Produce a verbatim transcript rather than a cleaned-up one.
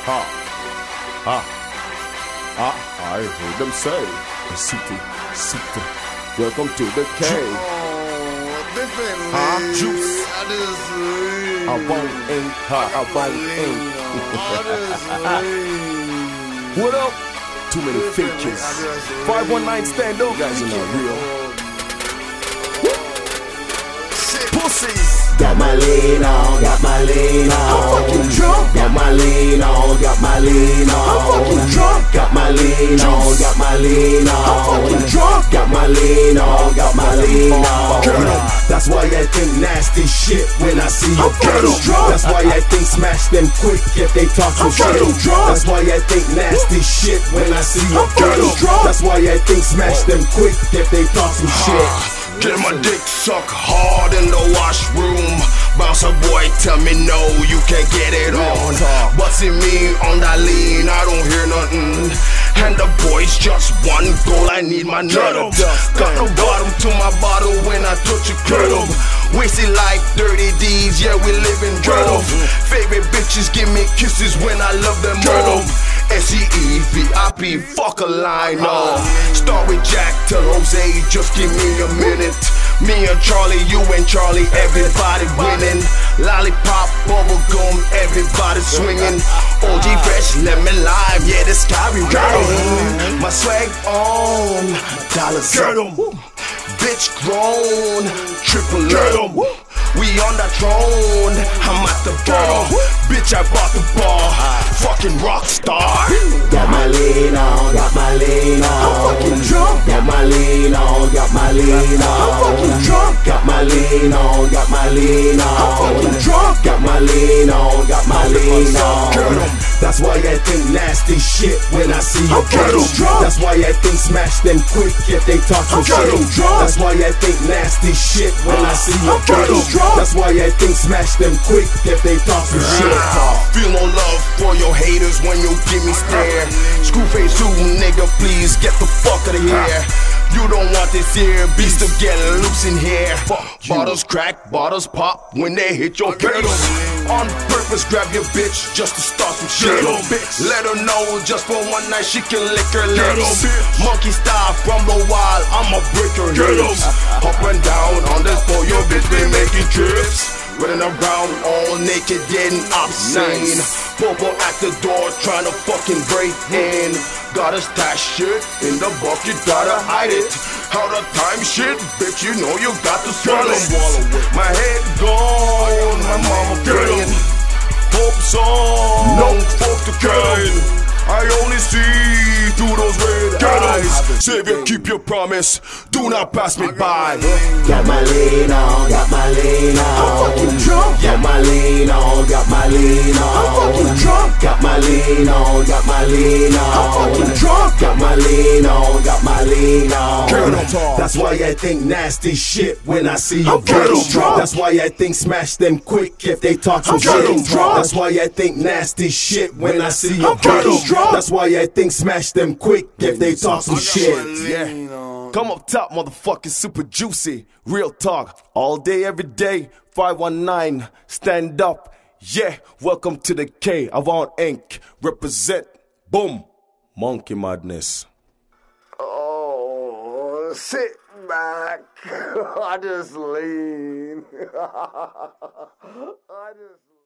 Ha, ha, ha, I heard them say, City, City, welcome to the K. Oh, this ain't Ha, me. juice. I just leave. I won't ink, ha, I won't ink. I just leave. What up? Too many fakers. five one nine stand up. You guys are not real. Pussies. Got my lean on, got my lean on. I'm fucking drunk. Got my lean on, got my lean on. I'm fucking drunk. Got my lean on, got my lean on. I'm fucking drunk. Got my lean on, got my lean on. Girl. That's why I think nasty shit when I see you. I'm fucking drunk. That's why I think smash them quick if they talk some I'm fucking shit. drunk. That's why I think nasty shit when I see you. I'm fucking drunk. That's why I think smash them quick if they talk some shit. Get my dick suck hard in the washroom. Bouncer boy, tell me no, you can't get it on. Busting me on that lean, I don't hear nothing. And the boys just one goal, I need my nut. Got no bottom to my bottle when I touch a cradle. Wasted like dirty D's, yeah, we live in dread. Favorite bitches give me kisses when I love them all. S E E V I P, fuck a line, no. Start with Jack till Jose, just give me a minute. Me and Charlie, you and Charlie, everybody winning. Lollipop, bubble gum, everybody swinging. O G fresh, lemon lime, yeah, the sky we riding. My swag on, dollars up. Bitch grown, triple up. We on the throne, I'm at the bar. Bitch, I bought the bar, fucking rock star. Got my lean on, got my lean on. I'm fucking drunk. Got my lean on, got my lean on. I'm fucking drunk. Got my lean on, got my lean on. I'm fucking drunk. Got my lean on, got my lean on. Girl. That's why I think nasty shit when I see you. I'm fucking drunk. That's why I think smash them quick if they talk some I'm fucking shit. drunk. That's why I think nasty shit when I see you. I'm fucking drunk. That's why I think smash them quick if they talk some shit. Feel no love for your haters when you give me stare. Screwface you, nigga, please get the fuck out of here. You don't want this here, beast to get loose in here. Bottles crack, bottles pop when they hit your face. On purpose, grab your bitch just to start some shit. Let her know just for one night she can lick her lips. Monkey style from the wild, I'ma break her hips. Up and down on this for your bitch, they making trips. Running around all naked, getting obscene. Popo at the door, trying to fucking break in. Gotta stash shit in the bucket, gotta hide it. Out of time shit, bitch, you know you got to swallow. My head gone, my mama praying. Hope song, no folk to kind. I only see through those red eyes. Savior, keep your promise, do not pass me by. Got my lean on, got my lean on. I'm fucking drunk. Got my lean on, got my lean on. I'm fucking drunk. Got my lean on, got my lean on. I'm fucking drunk. Got my lean on, got my lean on. Girl. That's why I think nasty shit when I see you. I'm fucking drunk. That's why I think smash them quick if they talk some I'm fucking shit. drunk. That's why I think nasty shit when I see you. I'm fucking drunk. That's why I think smash them quick if they talk some shit. Yeah. Come up top, motherfucking super juicy. Real talk, all day, every day. five one nine, stand up. Yeah, welcome to the K. I want ink. Represent. Boom. Monkey madness. Oh, sit back. I just lean. I just